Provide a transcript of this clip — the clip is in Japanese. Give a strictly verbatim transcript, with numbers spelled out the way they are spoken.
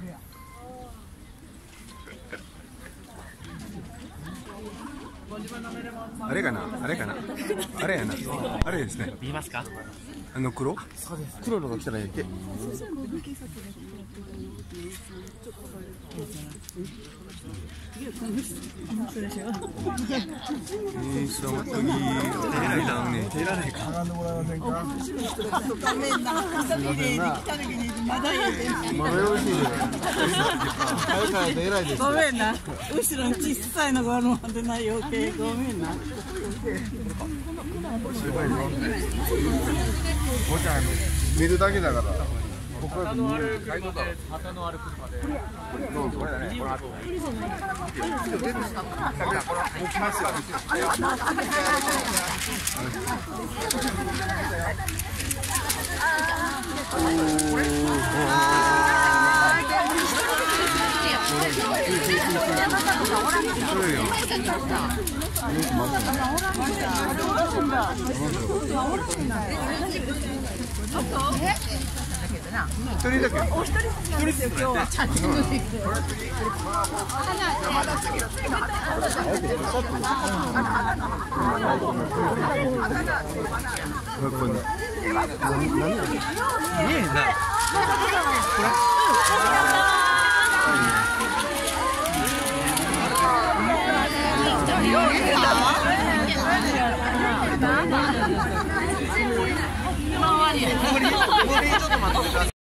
あれかな、あれかな、あれやな、あれですね。 見ますか？ あの黒？ そうです。黒のが来たらいいけ。 え、そう、次、手られたね。手られか。 並んでもらえませんか。 ごめんな。綺麗に来た時にまだいい。 まだよろしいです。早からで偉いです。 ごめんな。後ろに小さいのがあるもんでない余計ごめんな。 すごいよ。もちゃん見るだけだから。旗のある車で、旗のある車で。どうぞ。これだね。この後。持ちますよ。一人だけ。お一人ですよ今日は。 ちょっと待ってください。